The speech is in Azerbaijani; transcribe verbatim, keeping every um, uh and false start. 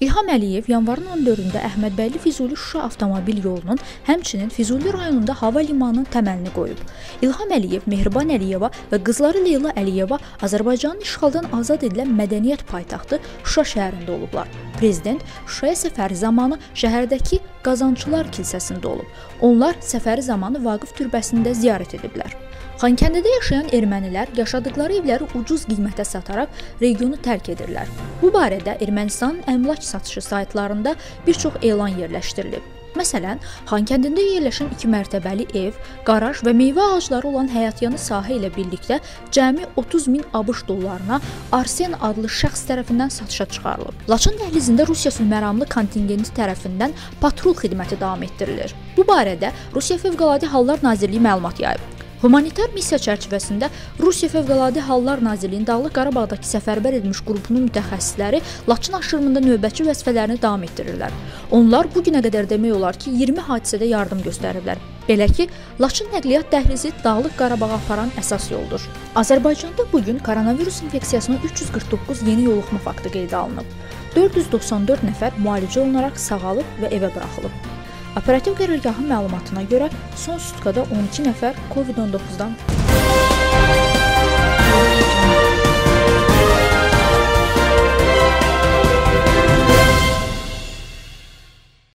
İlham Əliyev yanvarın on dördündə Əhmədbəyli Füzuli-Şuşa avtomobil yolunun, həmçinin Füzuli rayonunda hava limanının təməlini qoyub. İlham Əliyev Mehriban Əliyeva və qızları Leyla Əliyeva Azərbaycanın işğaldan azad edilən mədəniyyət paytaxtı Şuşa şəhərində olublar. Prezident Şuşaya səfəri zamanı şəhərdəki Qazançılar kilsəsində olub. Onlar səfəri zamanı Vaqif türbəsində ziyarət ediblər. Xankəndidə yaşayan ermənilər yaşadıkları evləri ucuz qiymətə sataraq regionu tərk edirlər. Bu barədə Ermənistanın əmlak satışı saytlarında bir çox elan yerləşdirilib. Məsələn, Xankəndində yerləşən iki mərtəbəli ev, qaraj və meyvə ağacları olan həyatyanı sahə ilə birlikdə cəmi otuz min ABŞ dollarına Arsen adlı şəxs tərəfindən satışa çıxarılıb. Laçın dəhlizində Rusiya sülhməramlı kontingenti tərəfindən patrul xidməti davam etdirilir. Bu barədə Rusiya Fövqəladə Hallar Nazirliyi məlumat yayıb. Humanitar missiya çərçivəsində Rusiya Fövqəladə Hallar Nazirliyinin Dağlıq Qarabağdakı səfərbər edilmiş qrupunun mütəxəssisləri Laçın aşırımında növbətçi vəzifələrini davam etdirirlər. Onlar bu günə qədər demək olar ki, iyirmi hadisədə yardım göstəriblər. Belə ki, Laçın nəqliyyat dəhlizi Dağlıq Qarabağa aparan əsas yoldur. Azərbaycanda bugün koronavirus infeksiyasına üç yüz qırx doqquz yeni yoluxma faktı qeydə alınıb. dörd yüz doxsan dörd nəfər müalicə olunaraq sağalıb və evə buraxılıb. Operativ qərargahın məlumatına görə son sutkada on iki nəfər COVID on doqquzdan